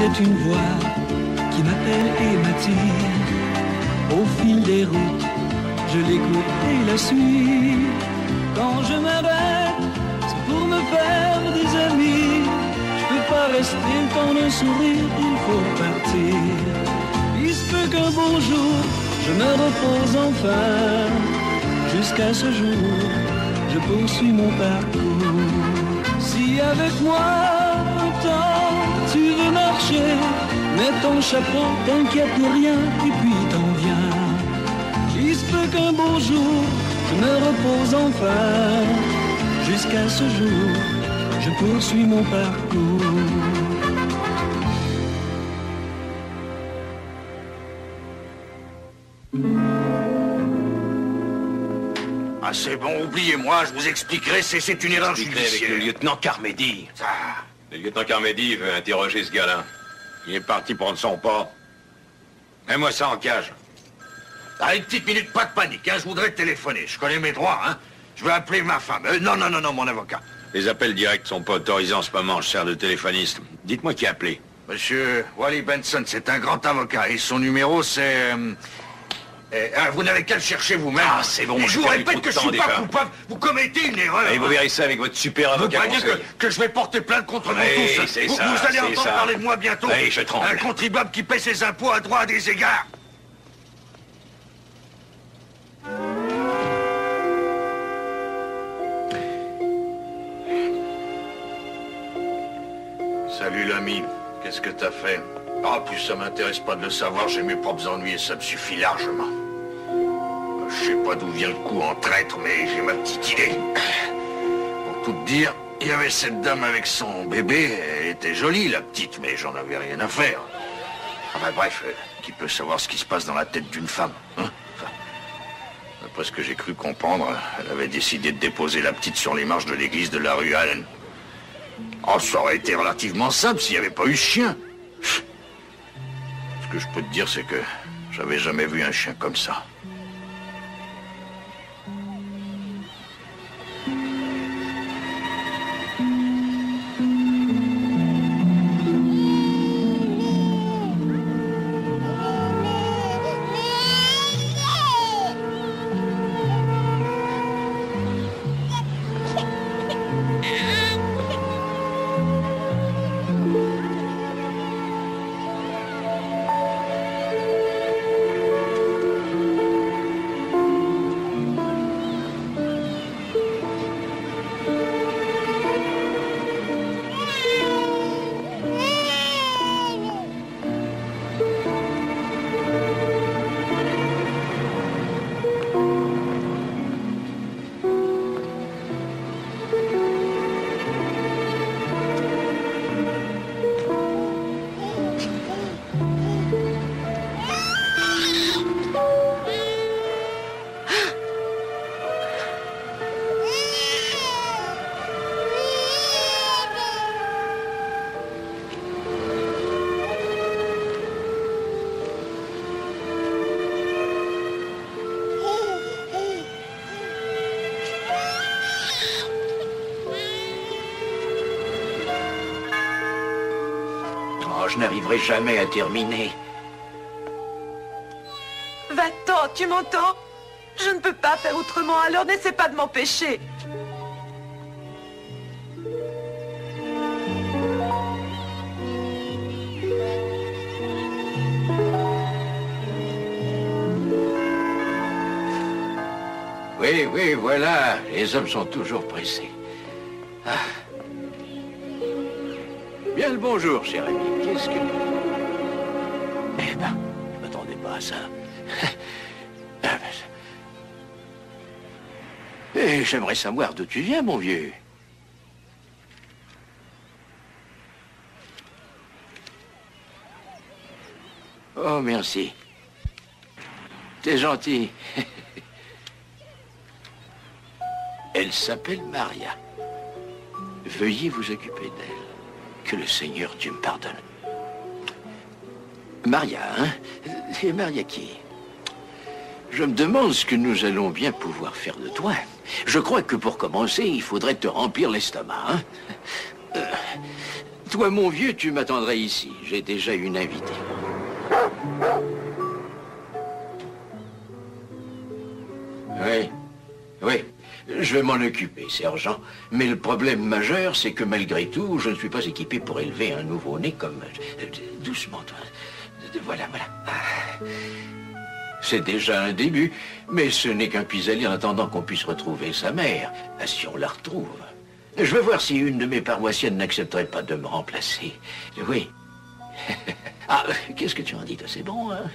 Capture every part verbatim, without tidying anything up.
c'est une voix qui m'appelle et m'attire. Au fil des routes, je l'écoute et la suis. Quand je m'arrête, c'est pour me faire des amis. Je peux pas rester le temps d'un sourire, il faut partir. Il se peut qu'un beau jour, je me repose enfin. Jusqu'à ce jour, je poursuis mon parcours. Si avec moi, un temps, tu veux marcher, mets ton chapeau, t'inquiète de rien, et puis t'en viens. Il se peut qu'un beau jour, je me repose enfin. Jusqu'à ce jour, je poursuis mon parcours. Ah, c'est bon, oubliez-moi, je vous expliquerai, c'est, c'est une erreur judiciaire. Avec le lieutenant Carmedy. Ah. Le lieutenant Carmedy veut interroger ce gars-là. Il est parti prendre son pas. Mets-moi ça en cage. Ah, une petite minute, pas de panique, hein, je voudrais téléphoner. Je connais mes droits, hein. Je vais appeler ma femme. Euh, non, non, non, non, mon avocat. Les appels directs sont pas autorisés en ce moment, je sers de téléphoniste. Dites-moi qui a appelé. Monsieur Wally Benson, c'est un grand avocat et son numéro, c'est... Euh, euh, ah, vous n'avez qu'à le chercher vous-même. Ah, c'est bon, et je vous répète que je suis pas déjà. coupable. Vous commettez une erreur. Et vous verrez ça avec votre super Vous avocat. croyez que, que je vais porter plainte contre mon Oui, tous c'est vous, ça, vous allez c'est entendre ça. parler de moi bientôt. Oui, je tremble. Un contribuable qui paie ses impôts à droit à des égards. Salut l'ami, qu'est-ce que t'as fait? Ah, plus ça m'intéresse pas de le savoir, j'ai mes propres ennuis et ça me suffit largement. Je sais pas d'où vient le coup en traître, mais j'ai ma petite idée. Pour tout te dire, il y avait cette dame avec son bébé, elle était jolie la petite, mais j'en avais rien à faire. Enfin bref, euh, qui peut savoir ce qui se passe dans la tête d'une femme, hein? Enfin, d'après ce que j'ai cru comprendre, elle avait décidé de déposer la petite sur les marches de l'église de la rue Allen. Oh, ça aurait été relativement simple s'il n'y avait pas eu ce chien. Ce que je peux te dire, c'est que j'avais jamais vu un chien comme ça. Je n'arriverai jamais à terminer. Va-t'en, tu m'entends? Je ne peux pas faire autrement, alors n'essaie pas de m'empêcher. Oui, oui, voilà. Les hommes sont toujours pressés. Ah. Bien le bonjour, cher ami. Qu'est-ce que... Eh ben, je m'attendais pas à ça. Eh, j'aimerais savoir d'où tu viens, mon vieux. Oh, merci. T'es gentil. Elle s'appelle Maria. Veuillez vous occuper d'elle. Que le Seigneur Dieu me pardonne. Maria, hein? Et Maria qui? Je me demande ce que nous allons bien pouvoir faire de toi. Je crois que pour commencer, il faudrait te remplir l'estomac, hein? Euh, Toi, mon vieux, tu m'attendrais ici. J'ai déjà une invitée. Oui, oui. Je vais m'en occuper, sergent. Mais le problème majeur, c'est que malgré tout, je ne suis pas équipé pour élever un nouveau-né comme... Doucement, toi. Voilà, voilà. C'est déjà un début, mais ce n'est qu'un pis-aller en attendant qu'on puisse retrouver sa mère, si on la retrouve. Je vais voir si une de mes paroissiennes n'accepterait pas de me remplacer. Oui. Ah, qu'est-ce que tu en dis, toi? C'est bon, hein?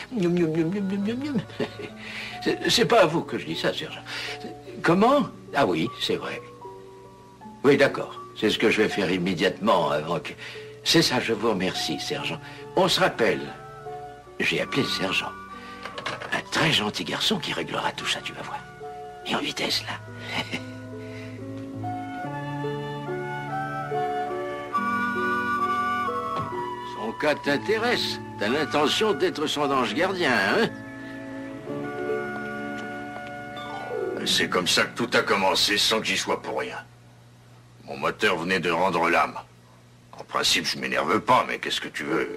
C'est pas à vous que je dis ça, sergent. Comment? Ah oui, c'est vrai. Oui, d'accord. C'est ce que je vais faire immédiatement avant que... C'est ça, je vous remercie, sergent. On se rappelle. J'ai appelé le sergent. Un très gentil garçon qui réglera tout ça, tu vas voir. Et en vitesse, là. Son cas t'intéresse. T'as l'intention d'être son ange gardien, hein? C'est comme ça que tout a commencé sans que j'y sois pour rien. Mon moteur venait de rendre l'âme. En principe, je m'énerve pas, mais qu'est-ce que tu veux?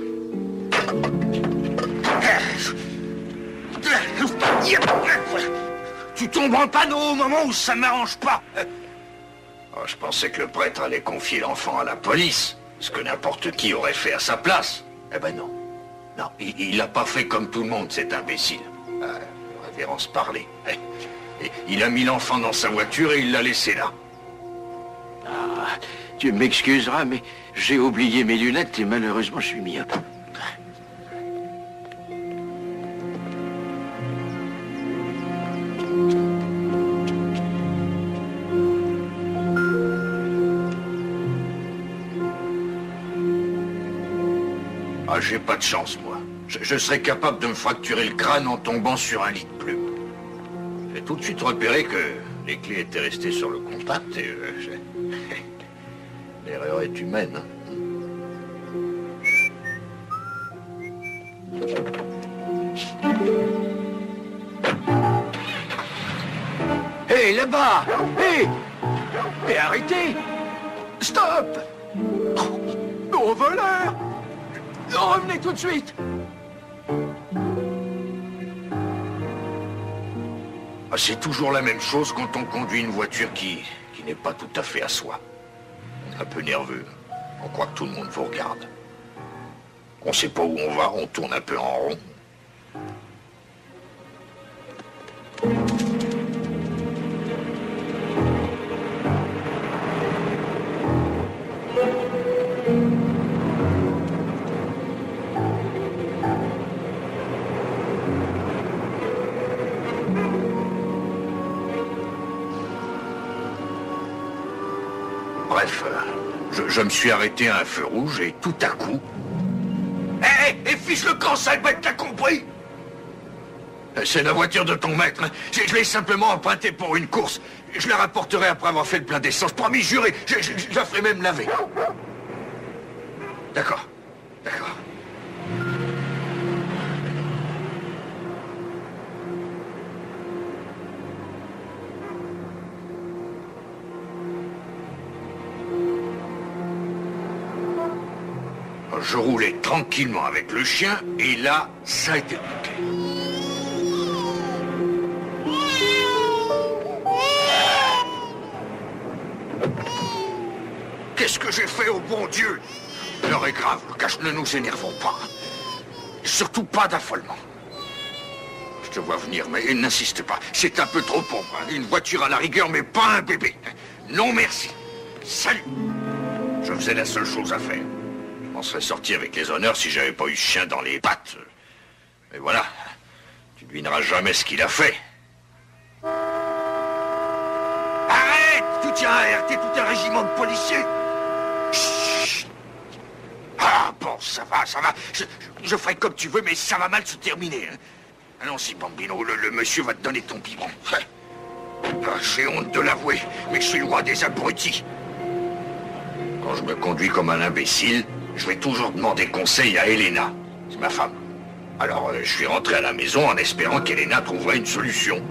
Tu tombes en panneau au moment où ça m'arrange pas. Oh, je pensais que le prêtre allait confier l'enfant à la police, ce que n'importe qui aurait fait à sa place. Eh ben non. Non, il l'a pas fait comme tout le monde, cet imbécile. Euh, révérence parler. Il a mis l'enfant dans sa voiture et il l'a laissé là. Ah, tu m'excuseras, mais j'ai oublié mes lunettes et malheureusement je suis myope. Ah, j'ai pas de chance, moi. Je, je serais capable de me fracturer le crâne en tombant sur un lit de plumes. J'ai tout de suite repéré que les clés étaient restées sur le contact et... Euh, l'erreur est humaine. Hein. Hé, hey, là-bas! Hé! Hey! Hé, hey, arrêtez! Stop! Oh, voleur! Revenez tout de suite! Ah, c'est toujours la même chose quand on conduit une voiture qui, qui n'est pas tout à fait à soi. On est un peu nerveux. On croit que tout le monde vous regarde. On sait pas où on va, on tourne un peu en rond. Bref, je, je me suis arrêté à un feu rouge et tout à coup... Hé, hé, fiche le camp, sale bête, t'as compris? C'est la voiture de ton maître. Je, je l'ai simplement empruntée pour une course. Je la rapporterai après avoir fait le plein d'essence. Promis, juré, je, je, je la ferai même laver. D'accord, d'accord. Je roulais tranquillement avec le chien, et là, ça a été bouclé. Qu'est-ce que j'ai fait au bon Dieu? L'heure est grave, Lucas, ne nous énervons pas. Surtout pas d'affolement. Je te vois venir, mais n'insiste pas. C'est un peu trop pour moi. Une voiture à la rigueur, mais pas un bébé. Non, merci. Salut. Je faisais la seule chose à faire. On serait sorti avec les honneurs si j'avais pas eu chien dans les pattes. Mais voilà, tu devineras jamais ce qu'il a fait. Arrête! Tu tiens à alerter tout un régiment de policiers. Chut! Ah bon, ça va, ça va. Je, je, je ferai comme tu veux, mais ça va mal se terminer. Hein. Allons-y, Bambino, le, le monsieur va te donner ton piment. Ah, j'ai honte de l'avouer, mais je suis le roi des abrutis. Quand je me conduis comme un imbécile, je vais toujours demander conseil à Elena. C'est ma femme. Alors, euh, je suis rentré à la maison en espérant qu'Elena trouverait une solution.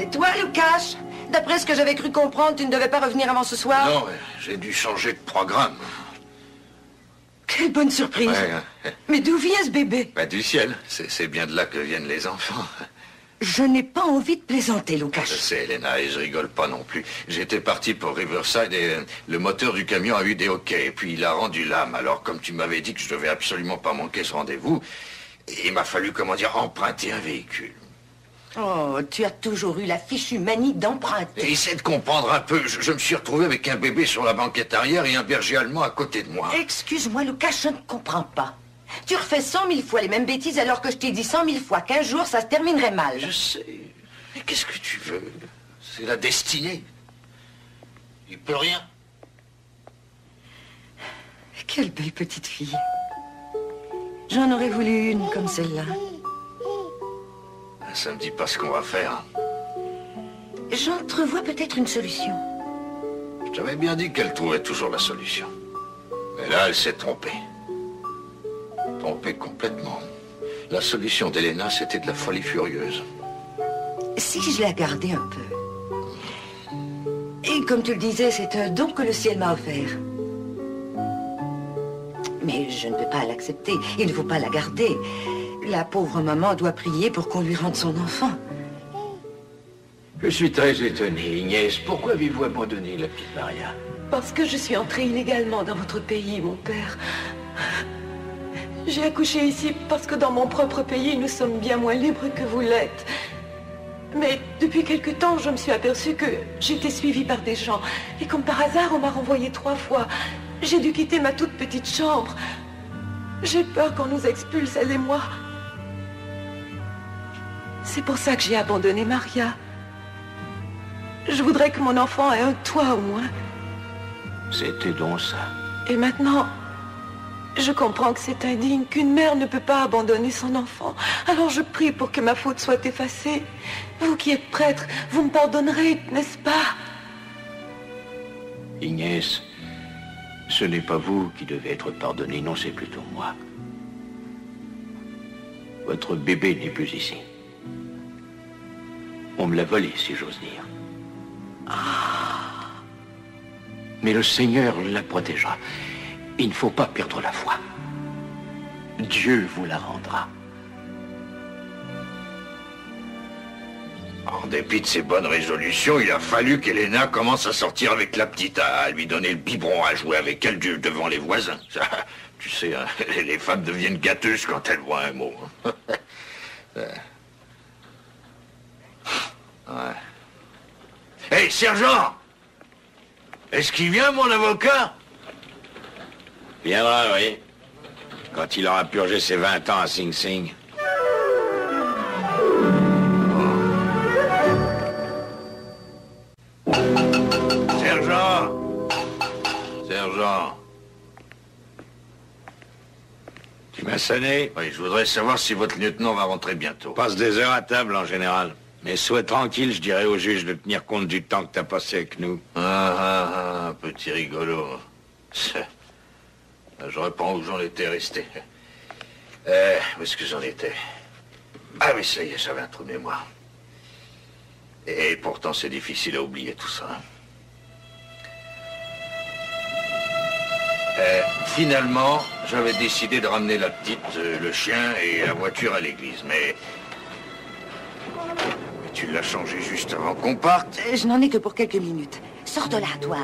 C'est toi, Lucas? D'après ce que j'avais cru comprendre, tu ne devais pas revenir avant ce soir? Non, j'ai dû changer de programme. Quelle bonne surprise. Ouais, ouais. Mais d'où vient ce bébé? Bah, du ciel. C'est bien de là que viennent les enfants. Je n'ai pas envie de plaisanter, Lucas. Je sais, Elena, et je rigole pas non plus. J'étais parti pour Riverside et euh, le moteur du camion a eu des hoquets. Et puis il a rendu l'âme. Alors, comme tu m'avais dit que je devais absolument pas manquer ce rendez-vous, il m'a fallu, comment dire, emprunter un véhicule. Oh, tu as toujours eu la fichue manie d'emprunter. Et essaie de comprendre un peu. Je, je me suis retrouvé avec un bébé sur la banquette arrière et un berger allemand à côté de moi. Excuse-moi, Lucas, je ne comprends pas. Tu refais cent mille fois les mêmes bêtises alors que je t'ai dit cent mille fois qu'un jour, ça se terminerait mal. Je sais. Mais qu'est-ce que tu veux? C'est la destinée. Il peut rien. Quelle belle petite fille. J'en aurais voulu une comme celle-là. Ça me dit pas ce qu'on va faire. J'entrevois peut-être une solution. Je t'avais bien dit qu'elle trouvait toujours la solution. Mais là, elle s'est trompée. Trompée complètement. La solution d'Elena, c'était de la folie furieuse. Si je la gardais un peu. Et comme tu le disais, c'est un don que le ciel m'a offert. Mais je ne peux pas l'accepter. Il ne faut pas la garder. La pauvre maman doit prier pour qu'on lui rende son enfant. Je suis très étonné, Inès. Pourquoi avez-vous abandonné la petite Maria? Parce que je suis entrée illégalement dans votre pays, mon père. J'ai accouché ici parce que dans mon propre pays, nous sommes bien moins libres que vous l'êtes. Mais depuis quelque temps, je me suis aperçue que j'étais suivie par des gens. Et comme par hasard, on m'a renvoyée trois fois. J'ai dû quitter ma toute petite chambre. J'ai peur qu'on nous expulse, elle et moi. C'est pour ça que j'ai abandonné Maria. Je voudrais que mon enfant ait un toit au moins. C'était donc ça. Et maintenant, je comprends que c'est indigne, qu'une mère ne peut pas abandonner son enfant. Alors je prie pour que ma faute soit effacée. Vous qui êtes prêtre, vous me pardonnerez, n'est-ce pas? Inès, ce n'est pas vous qui devez être pardonné, non, c'est plutôt moi. Votre bébé n'est plus ici. On me l'a volé, si j'ose dire. Ah. Mais le Seigneur la protégera. Il ne faut pas perdre la foi. Dieu vous la rendra. En dépit de ses bonnes résolutions, il a fallu qu'Elena commence à sortir avec la petite, à lui donner le biberon, à jouer avec elle devant les voisins. Ça, tu sais, hein, les femmes deviennent gâteuses quand elles voient un mot. Ouais. Hé, hey, sergent! Est-ce qu'il vient, mon avocat? Viendra, oui. Quand il aura purgé ses vingt ans à Sing Sing. Sergent! Sergent! Tu m'as sonné? Oui, je voudrais savoir si votre lieutenant va rentrer bientôt. Passe des heures à table, en général. Mais sois tranquille, je dirais au juge de tenir compte du temps que t'as passé avec nous. Ah, ah, ah, petit rigolo. Je reprends où j'en étais resté. Euh, où est-ce que j'en étais? Ah oui, ça y est, j'avais un trou de mémoire. Et pourtant, c'est difficile à oublier tout ça. Euh, finalement, j'avais décidé de ramener la petite, euh, le chien et la voiture à l'église, mais... mais tu l'as changé juste avant qu'on parte. Je n'en ai que pour quelques minutes. Sors de là, toi.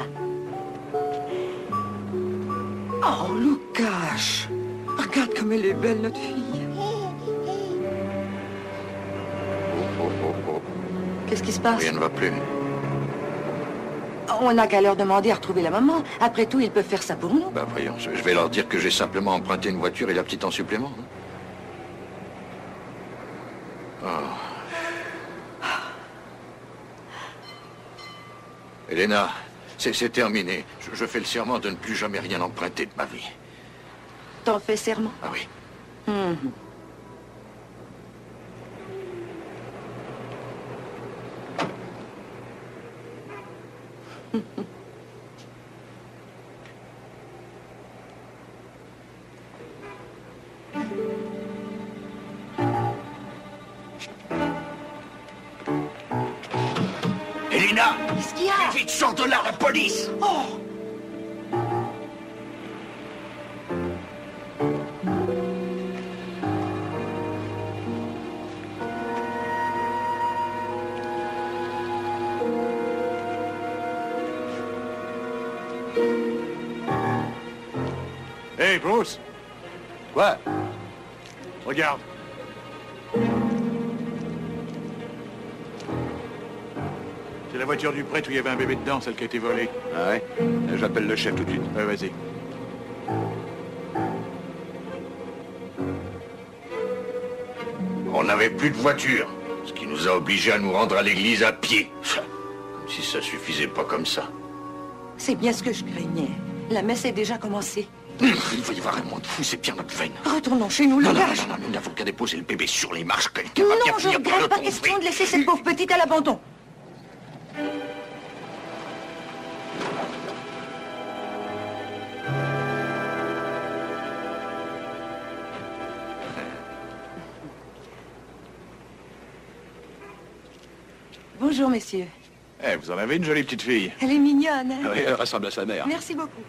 Oh, Lucas. Regarde comme elle est belle, notre fille. Oh, oh, oh. Qu'est-ce qui se passe? Rien ne va plus. On n'a qu'à leur demander à retrouver la maman. Après tout, ils peuvent faire ça pour nous. Bah voyons, je je vais leur dire que j'ai simplement emprunté une voiture et la petite en supplément. Hein. Oh. Elena, c'est c'est terminé. Je, je fais le serment de ne plus jamais rien emprunter de ma vie. T'en fais serment? Ah oui. Mm-hmm. a? Vite, sors de là, la police! Oh! Hey, Bruce! Quoi? Regarde. C'est la voiture du prêtre où il y avait un bébé dedans, celle qui a été volée. Ah ouais? J'appelle le chef tout de suite. Ouais, vas-y. On n'avait plus de voiture, ce qui nous a obligés à nous rendre à l'église à pied. Comme si ça suffisait pas comme ça. C'est bien ce que je craignais. La messe est déjà commencée. Il va y avoir un monde fou, c'est bien notre veine. Retournons chez nous, le Non, non, gage. non, non, nous n'avons qu'à déposer le bébé sur les marches. Quelqu'un va bien Non, je finir par le regrette, pas trouver. question de laisser cette pauvre petite à l'abandon. Bonjour, messieurs. Eh, vous en avez une jolie petite fille. Elle est mignonne, hein? Oui, elle ressemble à sa mère. Merci beaucoup.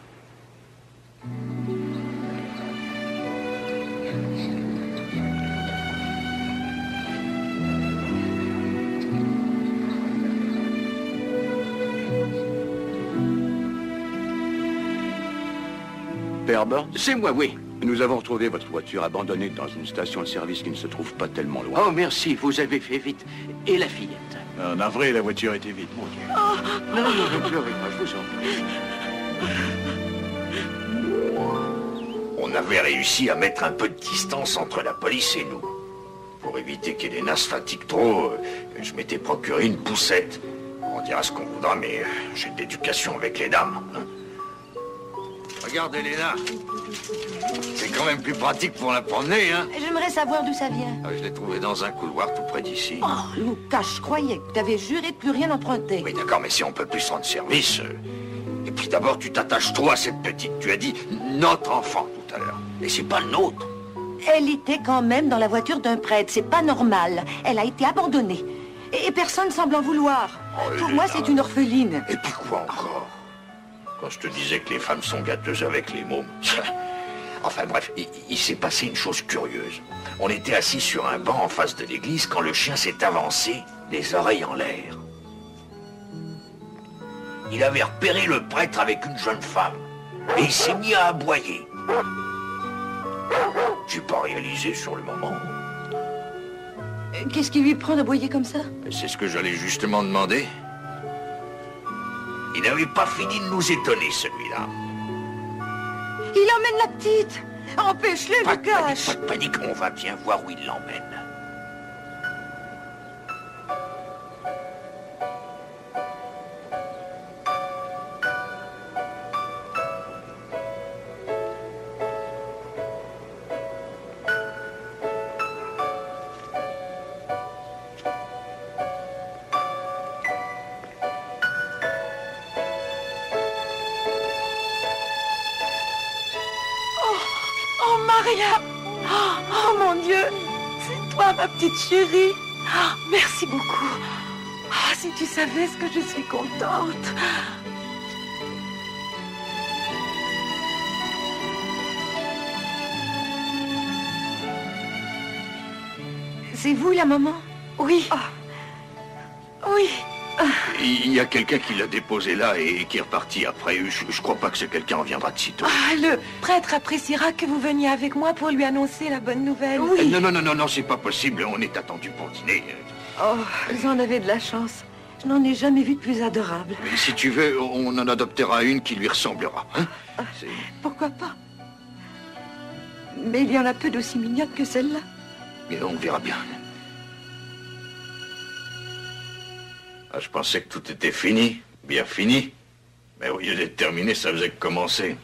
Père Burns, C'est moi, oui. nous avons retrouvé votre voiture abandonnée dans une station de service qui ne se trouve pas tellement loin. Oh, merci, vous avez fait vite. Et la fillette? En avril, la voiture était vide, mon Dieu. Non, non, non, ne pleurez pas, je vous en prie. On avait réussi à mettre un peu de distance entre la police et nous. Pour éviter qu'Elena se fatigue trop, euh, je m'étais procuré une poussette. On dira ce qu'on voudra, mais euh, j'ai de l'éducation avec les dames. Hein. Regarde, Elena. C'est quand même plus pratique pour la promener, hein. J'aimerais savoir d'où ça vient. Ah, je l'ai trouvée dans un couloir tout près d'ici. Oh, Lucas, je croyais que tu avais juré de plus rien emprunter. Oui, d'accord, mais si on peut plus rendre service... euh, Et puis d'abord, tu t'attaches trop à cette petite. Tu as dit notre enfant tout à l'heure. Et c'est pas le nôtre. Elle était quand même dans la voiture d'un prêtre, c'est pas normal. Elle a été abandonnée. Et, et personne semble en vouloir. Oh, Pour elle moi, est là. c'est une orpheline. Et puis quoi encore? Quand je te disais que les femmes sont gâteuses avec les mômes. Enfin bref, il, il s'est passé une chose curieuse. On était assis sur un banc en face de l'église quand le chien s'est avancé, les oreilles en l'air. Il avait repéré le prêtre avec une jeune femme. Et il s'est mis à aboyer. J'ai pas réalisé sur le moment. Euh, Qu'est-ce qui lui prend d'aboyer comme ça? C'est ce que j'allais justement demander. Il n'avait pas fini de nous étonner, celui-là. Il emmène la petite. Empêche-le, Pas de panique, Lucas. pas de panique, on va bien voir où il l'emmène. Oh, Maria! Oh, oh, mon Dieu! C'est toi, ma petite chérie! Oh, merci beaucoup! Oh, si tu savais ce que je suis contente! C'est vous, la maman? Oui! Oui! Il y a quelqu'un qui l'a déposé là et qui est reparti après. Je, je crois pas que ce quelqu'un reviendra de sitôt. Ah, le prêtre appréciera que vous veniez avec moi pour lui annoncer la bonne nouvelle. Euh, Non, non, non, non, non, c'est pas possible. On est attendu pour dîner. Oh, vous en avez de la chance. Je n'en ai jamais vu de plus adorable. Mais si tu veux, on en adoptera une qui lui ressemblera. Hein. C'est- Pourquoi pas? Mais il y en a peu d'aussi mignonnes que celle-là. Mais on verra bien. Ah, je pensais que tout était fini. Bien fini. Mais au lieu d'être terminé, ça faisait que commencer.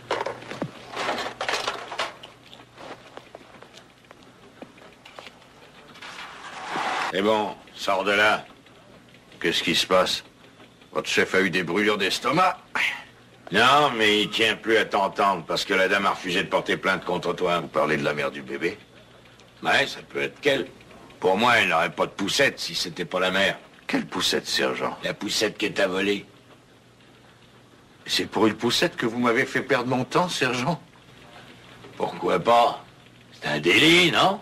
Et bon, sors de là. Qu'est-ce qui se passe? Votre chef a eu des brûlures d'estomac? Non, mais il tient plus à t'entendre parce que la dame a refusé de porter plainte contre toi. Vous parlez de la mère du bébé? Ouais, ça peut être qu'elle. Pour moi, elle n'aurait pas de poussette si c'était pas la mère. Quelle poussette, sergent? La poussette que t'as volée. C'est pour une poussette que vous m'avez fait perdre mon temps, sergent? Pourquoi pas? C'est un délit, non?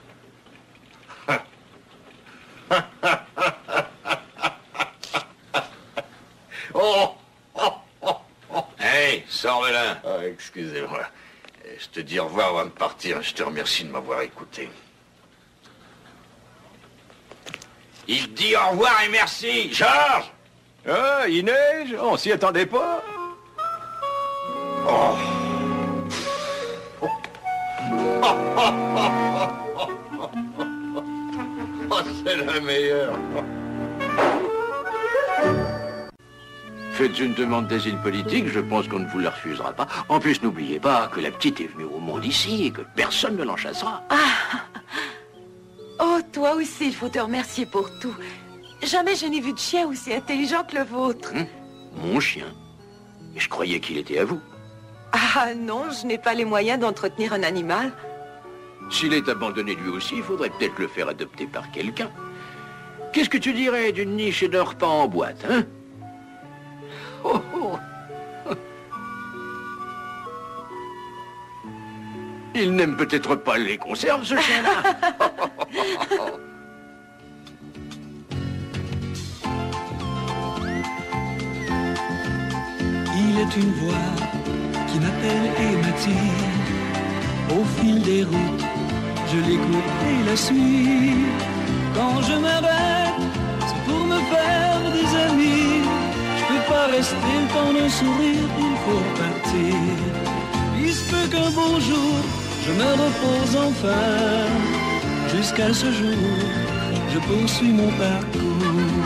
Oh, oh, oh, oh. Hey, sors de là. Ah, excusez-moi. Je te dis au revoir avant de partir. Je te remercie de m'avoir écouté. Il te dit au revoir et merci. Georges! Ah, il neige? On s'y attendait pas? Oh. Oh, c'est la meilleure. Faites une demande d'asile politique, je pense qu'on ne vous la refusera pas. En plus, n'oubliez pas que la petite est venue au monde ici et que personne ne l'en chassera. Ah! Oh, toi aussi, il faut te remercier pour tout. Jamais je n'ai vu de chien aussi intelligent que le vôtre. Hum, mon chien. Et je croyais qu'il était à vous. Ah non, je n'ai pas les moyens d'entretenir un animal. S'il est abandonné lui aussi, il faudrait peut-être le faire adopter par quelqu'un. Qu'est-ce que tu dirais d'une niche et d'un repas en boîte, hein? Oh, oh. Il n'aime peut-être pas les conserves, ce chien-là. Il est une voix qui m'appelle et m'attire. Au fil des routes, je l'écoute et la suis. Quand je m'arrête, c'est pour me faire des amis. Je peux pas rester le temps d'un sourire, il faut partir. Il se peut qu'un beau jour, je me repose enfin. Jusqu'à ce jour, je poursuis mon parcours.